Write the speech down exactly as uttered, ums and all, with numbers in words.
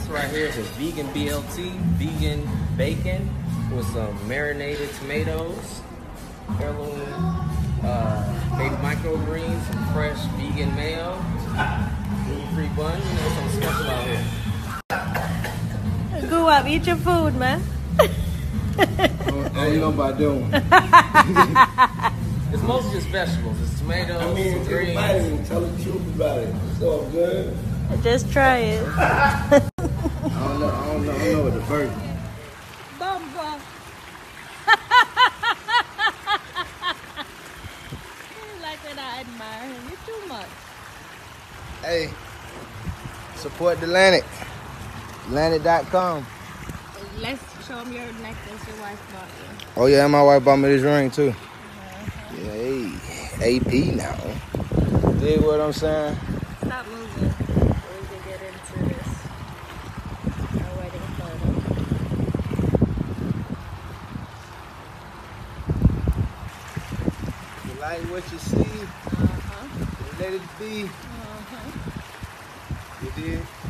right here is a vegan B L T, vegan bacon with some marinated tomatoes, heirloom uh, baked microgreens, some fresh vegan mayo, gluten-free bun. You know, something special out here. Go up, eat your food, man. I ain't know about doing. It's mostly just vegetables. It's tomatoes, I mean, some greens. and tell the truth about it. It's all good. Just try it. I don't know. I don't know. I don't know what the first. Bumba. Like when I admire him, you too much. Hey, support the Atlantic. Atlantic dot com. Let's show him your necklace your wife bought you. Oh yeah, my wife bought me this ring too. Uh-huh. Yeah, hey, A P now. Dig what I'm saying? Stop moving so we can get into this. Our wedding photo. You like what you see? Uh-huh. You let it be. Uh-huh. You did?